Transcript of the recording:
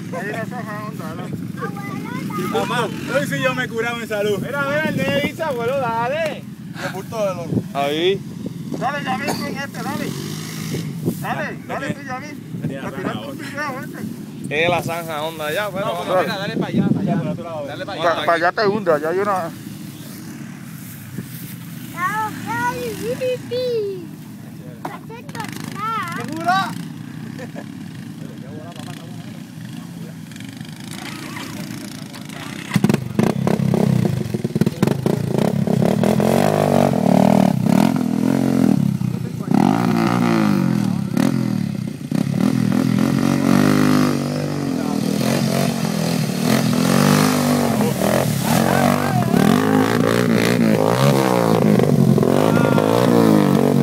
Ahí la zanja onda, ¿no? Mamá, hoy sí yo me curaba en salud. Mira, el de Isa, abuelo, dale. Me pultó de loco. Ahí. Dale, Yamin, con este, dale. Dale, tú, Yamin. Tenía Para la tirar zanja tu video, este. Es la zanja onda ya, pero No, vamos pero a mira, ver. dale para allá, para allá. Por otro lado. Dale para allá. Para allá te hunde, allá hay una... Ay, ¿Seguro?